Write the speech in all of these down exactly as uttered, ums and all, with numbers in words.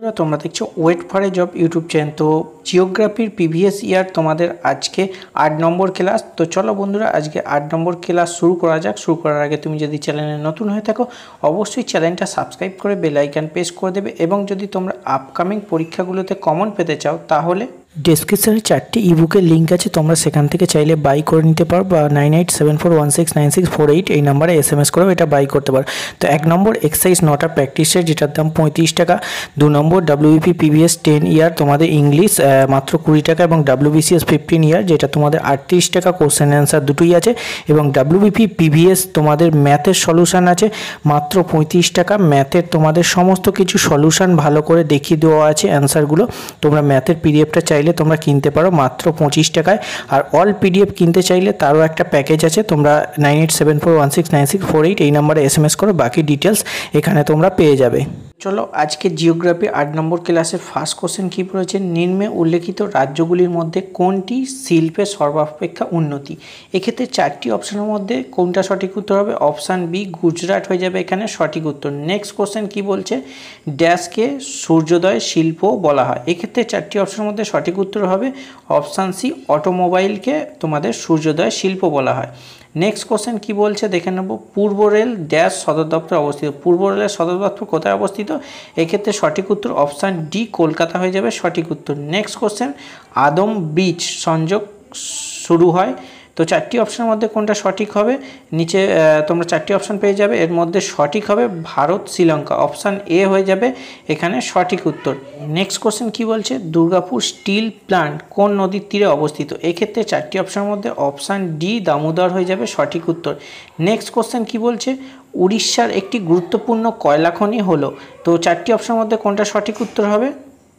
তোমরা দেখছো wait for a job YouTube channel. তো জিওগ্রাফির প্রিভিয়াস ইয়ার তোমাদের আজকে আট নম্বর ক্লাস। তো চলো বন্ধুরা আজকে আট নম্বর ক্লাস শুরু করা যাক। শুরু করার আগে তুমি যদি চ্যানেলে নতুন হয়ে থাকো অবশ্যই চ্যানেলটা সাবস্ক্রাইব করে বেল আইকন প্রেস করে দেবে, এবং যদি তোমরা আপকামিং পরীক্ষাগুলোতে কমন পেতে চাও তাহলে ডেসক্রিপশনে চারটি ইবুকের লিঙ্ক আছে, তোমরা সেখান থেকে চাইলে বাই করে নিতে পারো, বা nine eight seven four one six nine six four eight এই নাম্বারে এস এম এস করেও এটা বাই করতে পারো। তো এক নম্বর এক্সাইজ নটা প্র্যাকটিসের, যেটার দাম পঁয়ত্রিশ টাকা। দু নম্বর ডাব্লিউবিপি প্রিভিয়াস টেন ইয়ার তোমাদের ইংলিশ মাত্র কুড়ি টাকা, এবং ডাব্লিউবিসিএস ফিফটিন ইয়ার যেটা তোমাদের আটত্রিশ টাকা। কোশ্চেন অ্যান্সার দুটোই আছে, এবং ডাব্লিউবিপি প্রিভিয়াস তোমাদের ম্যাথের সলিউশন আছে মাত্র পঁয়ত্রিশ টাকা। ম্যাথের তোমাদের সমস্ত কিছু সলিউশন ভালো করে দেখিয়ে দেওয়া আছে, অ্যান্সারগুলো। তোমরা ম্যাথের পিডিএফটা চাইলে তোমরা কিনতে পারো মাত্র পঁচিশ টাকায়। আর অল পিডিএফ কিনতে চাইলে তারও একটা প্যাকেজ আছে, তোমরা nine eight seven four one six nine six four eight এই নাম্বারে এস এম এস করো, বাকি ডিটেলস এখানে তোমরা পেয়ে যাবে। চলো আজকে জিওগ্রাফি আট নম্বর ক্লাসের ফার্স্ট কোশ্চেন কী পড়েছে, নিম্নে উল্লেখিত রাজ্যগুলির মধ্যে কোনটি শিল্পের সর্বাপেক্ষা উন্নতি? এক্ষেত্রে চারটি অপশনের মধ্যে কোনটা সঠিক উত্তর হবে? অপশান বি গুজরাট হয়ে যাবে এখানে সঠিক উত্তর। নেক্সট কোশ্চেন কী বলছে, ড্যাশকে সূর্যোদয় শিল্প বলা হয়? এক্ষেত্রে চারটি অপশনের মধ্যে সঠিক উত্তর হবে অপশান সি, অটোমোবাইলকে তোমাদের সূর্যোদয় শিল্প বলা হয়। নেক্সট কোশ্চেন কি বলছে দেখে নেব, পূর্ব রেল ড্যাশ সদর দপ্তর অবস্থিত? পূর্ব রেলের সদর দপ্তর কোথায় অবস্থিত? এক্ষেত্রে সঠিক উত্তর অপশান ডি, কলকাতা হয়ে যাবে সঠিক উত্তর। নেক্সট কোশ্চেন, আদম ব্রিজ সংযোগ শুরু হয়? তো চারটি অপশনের মধ্যে কোনটা সঠিক হবে? নিচে তোমরা চারটি অপশন পেয়ে যাবে, এর মধ্যে সঠিক হবে ভারত শ্রীলঙ্কা, অপশান এ হয়ে যাবে এখানে সঠিক উত্তর। নেক্সট কোশ্চেন কি বলছে, দুর্গাপুর স্টিল প্ল্যান্ট কোন নদীর তীরে অবস্থিত? এক্ষেত্রে চারটি অপশনের মধ্যে অপশান ডি, দামোদর হয়ে যাবে সঠিক উত্তর। নেক্সট কোশ্চেন কি বলছে, উড়িষ্যার একটি গুরুত্বপূর্ণ কয়লা খনি হলো? তো চারটি অপশনের মধ্যে কোনটা সঠিক উত্তর হবে?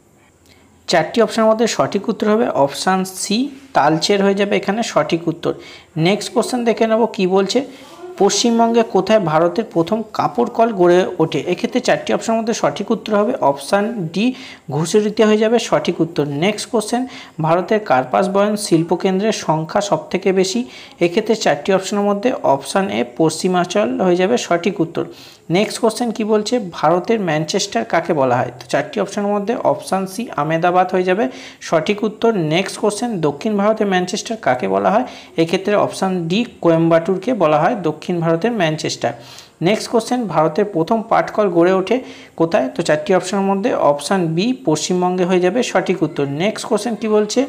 চারটি অপশনের মধ্যে সঠিক উত্তর হবে অপশান সি, তালচের হয়ে যাবে এখানে সঠিক উত্তর। নেক্সট কোশ্চেন দেখে নেব কি বলছে, পশ্চিমবঙ্গে কোথায় ভারতের প্রথম কাপড় কল গড়ে ওঠে? এক্ষেত্রে চারটি অপশনের মধ্যে সঠিক উত্তর হবে অপশান ডি, ঘুষুরিতে হয়ে যাবে সঠিক উত্তর। নেক্সট কোশ্চেন, ভারতের কার্পাস বয়ন শিল্পকেন্দ্রের সংখ্যা সবথেকে বেশি? এক্ষেত্রে চারটি অপশনের মধ্যে অপশান এ, পশ্চিমাঞ্চল হয়ে যাবে সঠিক উত্তর। নেক্সট কোশ্চেন কি বলছে, ভারতের ম্যানচেস্টার কাকে বলা হয়? তো চারটি অপশনের মধ্যে অপশান সি, আহমেদাবাদ হয়ে যাবে সঠিক উত্তর। নেক্সট কোশ্চেন, দক্ষিণ ভারতের ম্যানচেস্টার কাকে বলা হয়? এক্ষেত্রে অপশান ডি, কোয়েম্বাটুরকে বলা হয় দক্ষিণ ভারতের ম্যানচেস্টার। নেক্সট কোশ্চেন, ভারতের প্রথম পাটকল গড়ে ওঠে কোথায়? তো চারটি অপশনের মধ্যে অপশান বি, পশ্চিমবঙ্গে হয়ে যাবে সঠিক উত্তর। নেক্সট কোশ্চেন কি বলছে,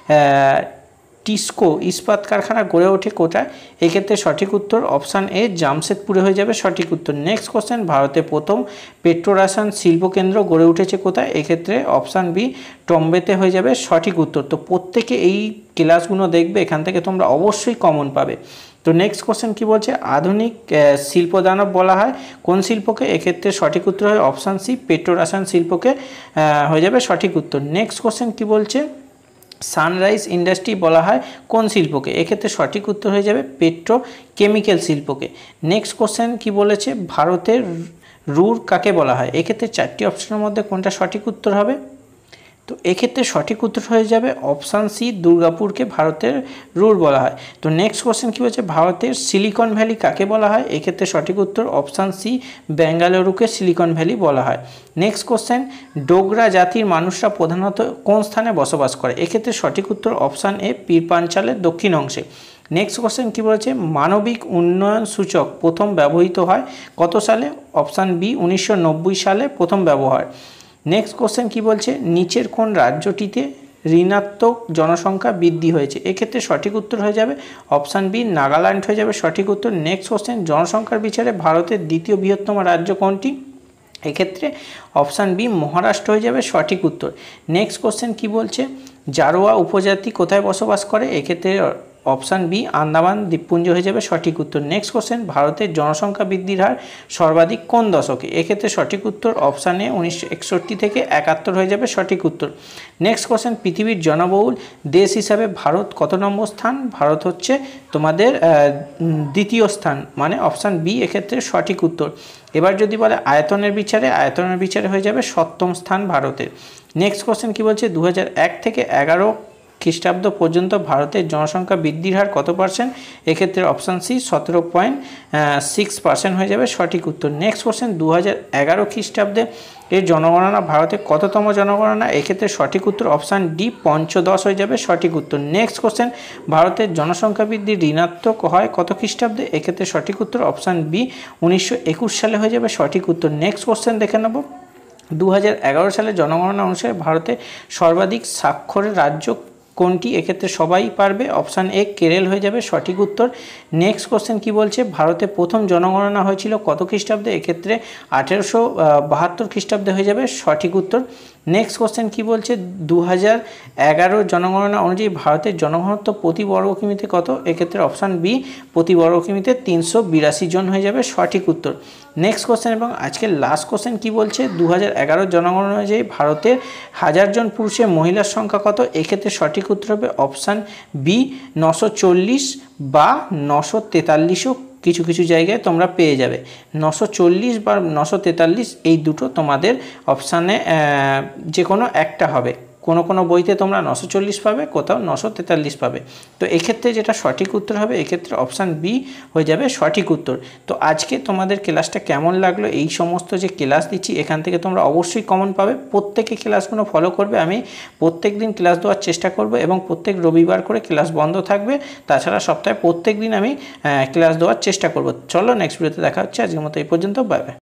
টিস্কো ইস্পাত কারখানা গড়ে ওঠে কোথায়? এক্ষেত্রে সঠিক উত্তর অপশান এ, জামশেদপুরে হয়ে যাবে সঠিক উত্তর। নেক্সট কোশ্চেন, ভারতে প্রথম পেট্রোরাসায়ন শিল্পকেন্দ্র গড়ে উঠেছে কোথায়? এক্ষেত্রে অপশান বি, টম্বেতে হয়ে যাবে সঠিক উত্তর। তো প্রত্যেকে এই ক্লাসগুলো দেখবে, এখান থেকে তোমরা অবশ্যই কমন পাবে। তো নেক্সট কোশ্চেন কি বলছে, আধুনিক শিল্পদানব বলা হয় কোন শিল্পকে? এক্ষেত্রে সঠিক উত্তর হয় অপশান সি, পেট্রোরাসায়ন শিল্পকে হয়ে যাবে সঠিক উত্তর। নেক্সট কোশ্চেন কি বলছে, সানরাইজ ইন্ডাস্ট্রি বলা হয় কোন শিল্পকে? এক্ষেত্রে সঠিক উত্তর হয়ে যাবে পেট্রোকেমিক্যাল শিল্পকে। নেক্সট কোশ্চেন কি বলেছে, ভারতের রুর কাকে বলা হয়? এক্ষেত্রে চারটি অপশনের মধ্যে কোনটা সঠিক উত্তর হবে? তো এক্ষেত্রে সঠিক উত্তর হয়ে যাবে অপশান সি, দুর্গাপুরকে ভারতের রুর বলা হয়। তো নেক্সট কোশ্চেন কী বলছে, ভারতের সিলিকন ভ্যালি কাকে বলা হয়? এক্ষেত্রে সঠিক উত্তর অপশান সি, বেঙ্গালুরুকে সিলিকন ভ্যালি বলা হয়। নেক্সট কোশ্চেন, ডোগরা জাতির মানুষরা প্রধানত কোন স্থানে বসবাস করে? এক্ষেত্রে সঠিক উত্তর অপশান এ, পীরপাঞ্চালের দক্ষিণ অংশে। নেক্সট কোশ্চেন কী বলেছে, মানবিক উন্নয়ন সূচক প্রথম ব্যবহৃত হয় কত সালে? অপশান বি, উনিশশো নব্বই সালে প্রথম ব্যবহার। নেক্সট কোশ্চেন কি বলছে, নিচের কোন রাজ্যটিতে ঋণাত্মক জনসংখ্যা বৃদ্ধি হয়েছে? এক্ষেত্রে সঠিক উত্তর হয়ে যাবে অপশান বি, নাগাল্যান্ড হয়ে যাবে সঠিক উত্তর। নেক্সট কোশ্চেন, জনসংখ্যার বিচারে ভারতের দ্বিতীয় বৃহত্তম রাজ্য কোনটি? এক্ষেত্রে অপশান বি, মহারাষ্ট্র হয়ে যাবে সঠিক উত্তর। নেক্সট কোশ্চেন কি বলছে, জারোয়া উপজাতি কোথায় বসবাস করে? এক্ষেত্রে অপশান বি, আন্দামান দ্বীপপুঞ্জ হয়ে যাবে সঠিক উত্তর। নেক্সট কোশ্চেন, ভারতের জনসংখ্যা বৃদ্ধির হার সর্বাধিক কোন দশকে? এক্ষেত্রে সঠিক উত্তর অপশান এ, উনিশশো একষট্টি থেকে একাত্তর হয়ে যাবে সঠিক উত্তর। নেক্সট কোশ্চেন, পৃথিবীর জনবহুল দেশ হিসাবে ভারত কত নম্বর স্থান? ভারত হচ্ছে তোমাদের দ্বিতীয় স্থান, মানে অপশান বি এক্ষেত্রে সঠিক উত্তর। এবার যদি বলে আয়তনের বিচারে, আয়তনের বিচারে হয়ে যাবে সপ্তম স্থান ভারতের। নেক্সট কোশ্চেন কি বলছে, দু হাজার এক থেকে এগারো খ্রিস্টাব্দ পর্যন্ত ভারতের জনসংখ্যা বৃদ্ধির হার কত পার্সেন্ট? এক্ষেত্রে অপশান সি সতেরো পয়েন্ট সিক্স পার্সেন্ট হয়ে যাবে সঠিক উত্তর। নেক্সট কোশ্চেন, দু হাজার এগারো খ্রিস্টাব্দে এর জনগণনা ভারতে কততম জনগণনা? এক্ষেত্রে সঠিক উত্তর অপশান ডি পঞ্চদশ হয়ে যাবে সঠিক উত্তর। নেক্সট কোশ্চেন, ভারতের জনসংখ্যা বৃদ্ধি ঋণাত্মক হয় কত খ্রিস্টাব্দে? এক্ষেত্রে সঠিক উত্তর অপশান বি উনিশশো একুশ সালে হয়ে যাবে সঠিক উত্তর। নেক্সট কোশ্চেন দেখে নেব, দু হাজার এগারো সালে জনগণনা অনুসারে ভারতে সর্বাধিক স্বাক্ষরের রাজ্য কোনটি? এক্ষেত্রে সবাই পারবে, অপশান এ কেরল হয়ে যাবে সঠিক উত্তর। নেক্সট কোশ্চেন কি বলছে, ভারতে প্রথম জনগণনা হয়েছিল কত খ্রিস্টাব্দে? এক্ষেত্রে আঠেরোশো বাহাত্তর খ্রিস্টাব্দে হয়ে যাবে সঠিক উত্তর। নেক্সট কোশ্চেন কি বলছে, দু হাজার এগারো জনগণনা অনুযায়ী ভারতের জনঘনত্ব প্রতি বর্গ কিমিতে কত? এক্ষেত্রে অপশান বি প্রতি বর্গ কিমিতে তিনশো বিরাশি জন হয়ে যাবে সঠিক উত্তর। নেক্সট কোশ্চেন এবং আজকের লাস্ট কোশ্চেন কি বলছে, দু হাজার এগারো জনগণনা অনুযায়ী ভারতের হাজার জন পুরুষের মহিলার সংখ্যা কত? এক্ষেত্রে সঠিক উত্তর হবে অপশান বি নশো চল্লিশ বা নশো তেতাল্লিশও কিছু কিছু জায়গায় তোমরা পেয়ে যাবে। নশো চল্লিশ বা নশো তেতাল্লিশ এই দুটো তোমাদের অপশানে যে কোনো একটা হবে। কোনো কোনো বইতে তোমরা নশো চল্লিশ পাবে, কোথাও নশো তেতাল্লিশ পাবে। তো এক্ষেত্রে যেটা সঠিক উত্তর হবে এক্ষেত্রে অপশান বি হয়ে যাবে সঠিক উত্তর। তো আজকে তোমাদের ক্লাসটা কেমন লাগলো? এই সমস্ত যে ক্লাস দিচ্ছি এখান থেকে তোমরা অবশ্যই কমন পাবে। প্রত্যেকে ক্লাসগুলো ফলো করবে। আমি প্রত্যেক দিন ক্লাস দেওয়ার চেষ্টা করব এবং প্রত্যেক রবিবার করে ক্লাস বন্ধ থাকবে। তাছাড়া সপ্তাহে প্রত্যেক দিন আমি ক্লাস দেওয়ার চেষ্টা করব। চলো নেক্সট ভিডিওতে দেখা হচ্ছে। আজকের মতো এই পর্যন্ত, বাই বাই।